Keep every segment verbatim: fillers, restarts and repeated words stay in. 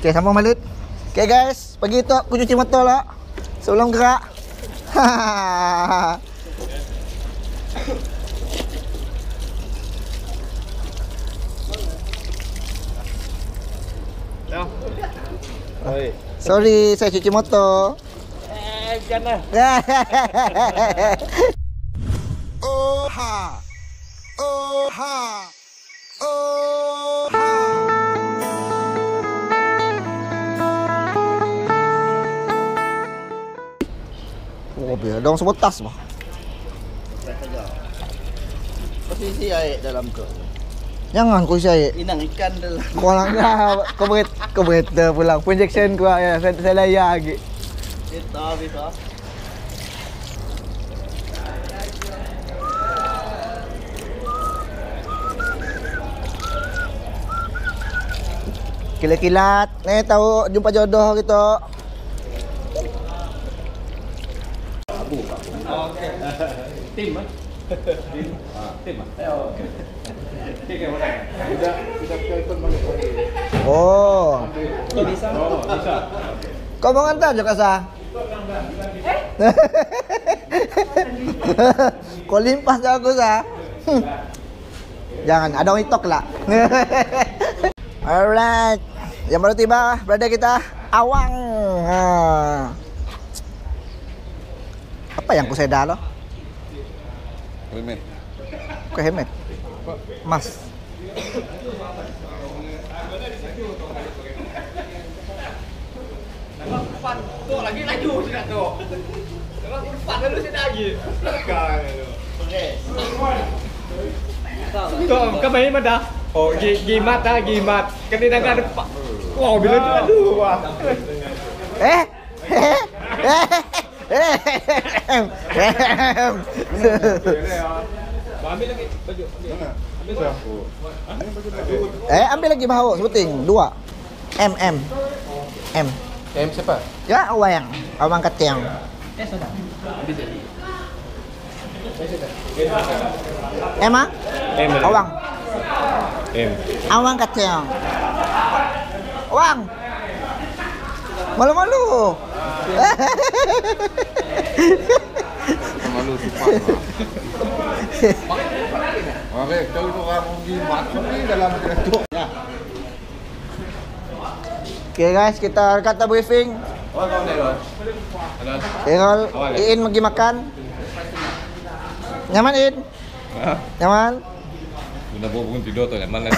Oke, sambung balik. Oke guys, pagi itu aku cuci motor lah sebelum gerak. Sorry, saya cuci motor. Eh, jangan. Oh ha. Oh ha. Oh ha. Oh, biar dong semua tas bah. Posisi air dalam ke. Jangan kau saya. Inang ikan dalam. Kau langgar, kau berit, kau berit pulang. Projection kau ya, saya saya layak lagi. Bisa, bisa. Kilat-kilat, nih tahu jumpa jodoh gitu. Abu. Oke. Tim ah. Tim. Ah, tim ah. Oke. Oke, mana? Sudah sudah telepon balik lagi. Oh. Bisa. Oh, bisa. Kau mau ngantar juga sah? Kau limpas aku sah. Jangan, ada orang itok lah. Alright, yang baru tiba berada kita Awang. Nah. Apa yang ku seda lo? Helmet. Ku helmet. Mas. Depan tuh lagi laju sudah tuh. Kalau depan dulu sudah lagi. Oke. Tuh, kemarin mana? Oh, gimat dah, gimat. Kena nak depan. Wow, bila tu aduh. Wah. Eh. Eh. Eh. Ambil lagi baju. Ambil. Eh, ambil lagi bahu sebuting dua. M M. M. M siapa? Ya, Awang. Awang ketiang. Eh, sudah. Ambil jadi. M ah? M. Awang. M. Awang ketiang. Awang. Malu-malu. Malu sumpah. Oke, kalau itu orang rugi masuk ni dalam kereta. Oke guys, kita kata briefing. Oh, kau ni loh. Erol, Iin pergi makan. Nyaman In? Nyaman? Sudah bangun tidur tu, nyaman lah.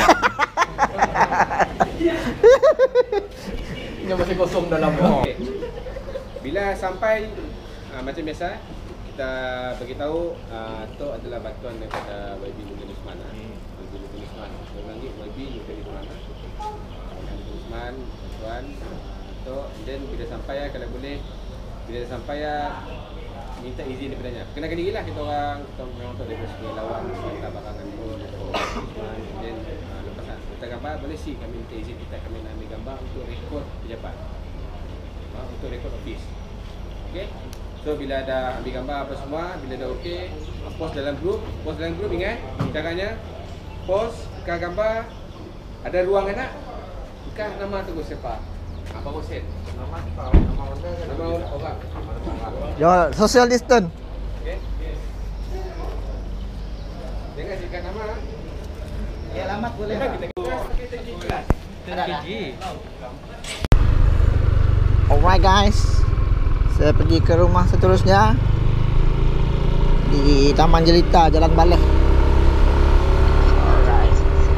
Ini masih kosong dalam. Bila sampai uh, macam biasa kita beritahu uh, tu adalah bantuan daripada Y B Nurdin Usman. Y B Nurdin Usman. Saya ulangi Y B Nurdin Usman. Nurdin Usman bantuan tu uh, then bila sampai ya kalau boleh bila sampai ya minta izin daripadanya. Kenakan diri lah kita orang kita memang untuk daripada sebagai lawan kita bakalan pun Usman then uh, lepas kita gambar boleh sih kami minta izin kita kami nak ambil gambar untuk rekod pejabat. Uh, untuk rekod office. Okey. So bila ada ambil gambar apa semua, bila dah okey, post dalam grup, post dalam grup ingat caranya post tukar gambar ada ruang anak. Tukar nama tu siapa? Apa bosen? Nama siapa? Nama orang. Nama orang. Yo, social distance. Okey. Jangan sikat nama. Ya, alamat boleh. Kita kita kelas. Kita Alright guys. Saya pergi ke rumah seterusnya di Taman Jelita, Jalan Baleh. Alright.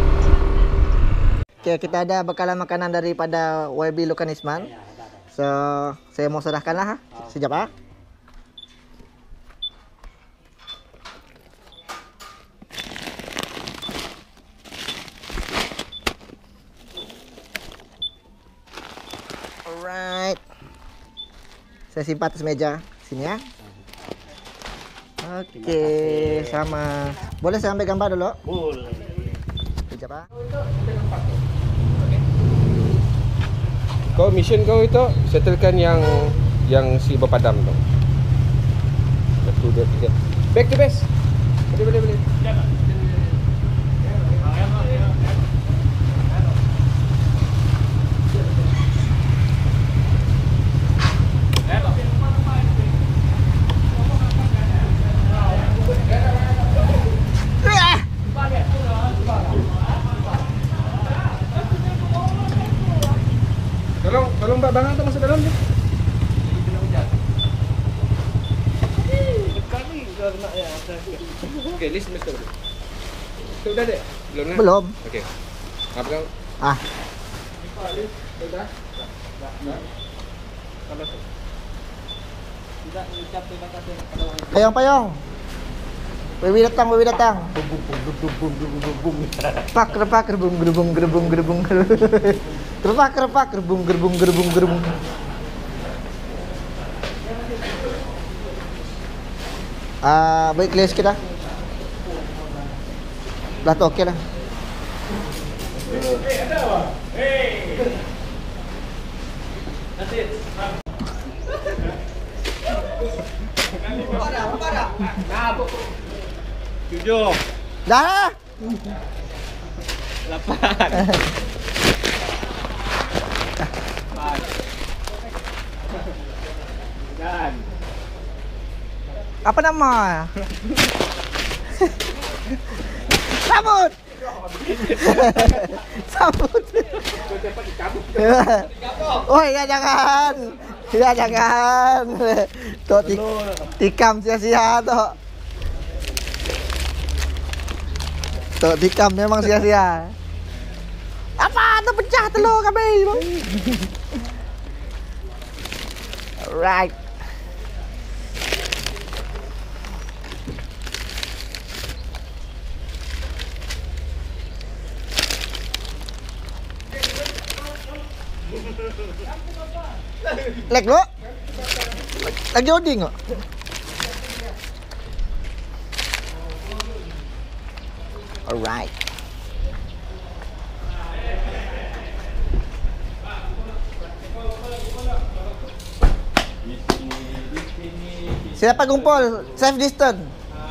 Oke, kita ada bekalan makanan daripada Y B Nurdin Usman. So, saya mau serahkanlah ha. Sekejap ah. Alright. Saya simpan atas meja sini ya. Oke, sama. Boleh saya ambil gambar dulu? boleh. Sekejap ah. Kau mission kau itu settlekan yang yang si berpadam tu. Satu dua tiga. Back to base. Boleh boleh boleh. Tolong Mbak Bangang tuh masuk dalam deh. Oke, list mesti dulu. Sudah deh? Belum kan? Belum. Oke. Apa kau? Ah, Sudah? Sama tuh. payong payong. Wiwi datang, Wiwi datang. Pak kerepak gerbung gerbung gerbung gerbung. Kerepak kerepak gerbung gerbung gerbung gerbung. Ah, baik clear sikit dah. Dah tu okey dah. Tujuh. Dah. Lapan. Dan. Apa nama? Sambut. Sambut. Oh ya jangan. Ya jangan. Tuh ti tikam sia-sia tuh. Tuh tikam memang sia-sia. Apa tuh pecah telur kami. Alright. Leg lu. Lagi jogging kok. Alright. Siapa kumpul? Safe distance.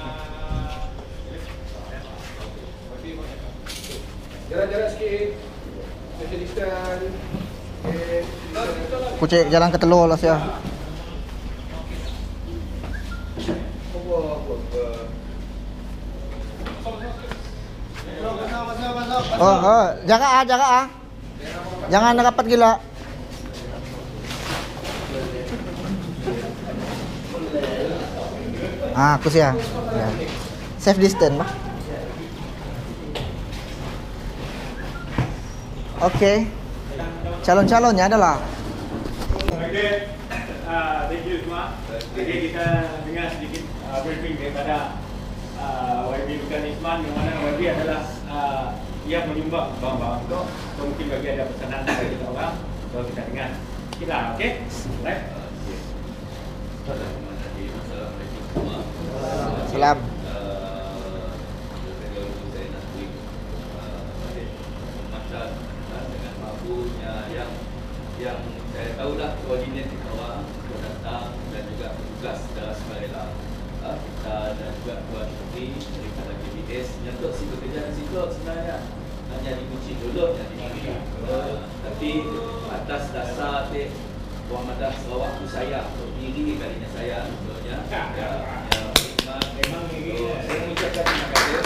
Jarak-jarak sikit. Social distance. Okay. Kucing jalan ke telur lah sia. Oh, oh, jaga ah, jaga ah. Jangan rapat gila. Ah, aku sih ya. Ya. Safe distance, Pak. Oke. Calon-calonnya adalah Okey, uh, thank you semua. Okey, kita dengar sedikit uh, briefing daripada uh, Y B Lukan Isman, yang mana Y B adalah uh, yang menyumbang barang-barang itu. So mungkin bagi ada pesanan dari kita orang, so kita dengar. Kita, okey? Right? salam. yang yang saya tahulah koordinat kita orang untuk datang dan juga tugas secara sukarela uh, kita dan juga Tuan Syukri daripada K B S nyentuh si bekerja di situ sebenarnya hanya dikunci dulu yang dimari uh, tapi atas dasar dek Puan Madah Sarawak tu saya untuk diri kalinya saya sebenarnya ya, ya, memang memang so, saya mengucapkan terima kasih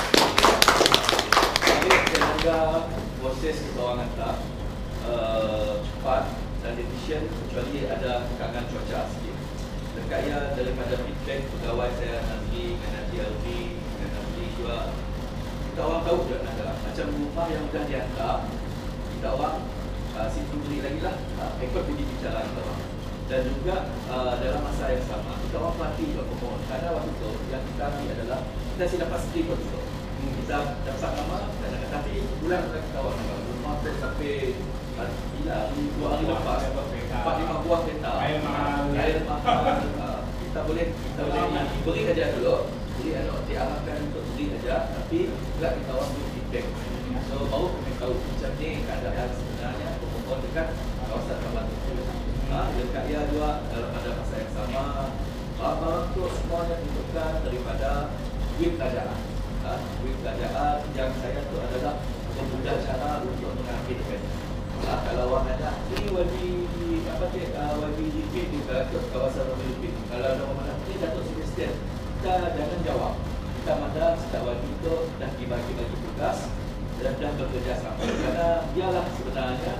semoga proses kebawangan tak Uh, cepat dan efisien kecuali ada kekangan cuaca sikit. Dekat ya daripada feedback pegawai saya nanti dengan D L B dengan nanti juga kita orang tahu juga ada macam rumah yang sudah dihantar kita orang uh, situ beri lagi lah uh, ikut budi bicara kita orang dan juga uh, dalam masa yang sama kita orang pelatih juga pemohon karena waktu itu yang kita ambil adalah kita si dapat sedih waktu itu kita dapat nama dan tapi bulan kita orang rumah tu sampai bila dua hari lepas empat lima buah kereta air mahal kita boleh kita boleh beri saja dulu beri anak diarahkan untuk beri saja tapi juga kita orang beri feedback so baru kami tahu macam ni keadaan sebenarnya pemohon dekat kawasan Taman Tutu ha, dekat ia juga dalam pada masa yang sama barang-barang tu semuanya tunjukkan daripada duit kerajaan ha, duit kerajaan yang saya tu adalah memudah cara untuk mengambil duit. Ah, kalau orang ada ini Y B apa tu Y B D P di kawasan Y B D P kalau ada orang mana ni Datuk Seri kita jangan jawab kita mandang setiap Y B itu dah dibagi-bagi tugas dan dah bekerja sama karena dialah sebenarnya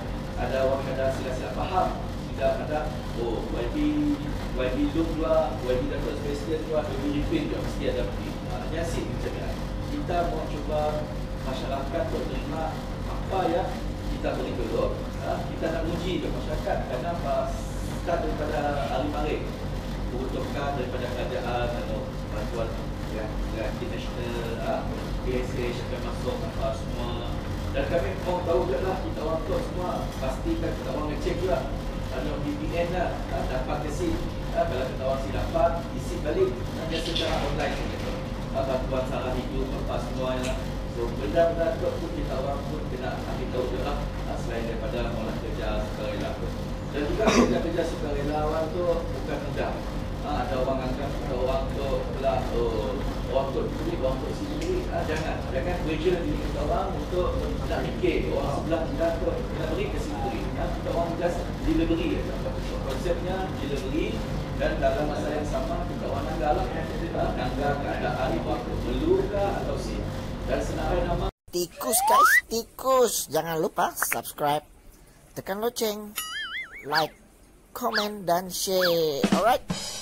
ada orang ada silap-silap faham. Kita ada, oh Y B Y B look juga, Y B Datuk Specialist juga, Y B Repaint juga mesti ada bukti. Hanya sih macam ni. Kita mau cuba masyarakat untuk terima apa yang kita beri dulu. Ha? Kita nak uji ke masyarakat kerana start daripada hari mari peruntukan daripada kerajaan atau bantuan yang international, ha? P S H akan masuk apa semua. Dan kami mau tahu juga lah, kita orang tu semua pastikan kita orang ngecek juga ada V P N lah, ha? Dapat isi, ha? Kalau kita orang si dapat isi balik hanya secara online gitu. Ha? Bantuan sarah hidup apa semua lah. So benda-benda tu pun kita orang pun kena ambil tahu juga lah, ha? Selain daripada orang kerja sukarela tu. Dan juga kerja-kerja sukarelawan tu bukan mudah. Ha, ada orang anggap ada orang tu pula oh, orang tu beri, orang tu sendiri. Ha, jangan jangan pressure diri kita orang untuk nak fikir orang sebelah kita tu nak beri ke sendiri. Ha, kita orang just delivery. Konsepnya delivery dan dalam masa yang sama kita orang nanggah lah. Ha, nanggah keadaan waktu perlu ke atau si dan senarai nama. Tikus guys, tikus. Jangan lupa subscribe, tekan loceng, like, comment dan share. Alright.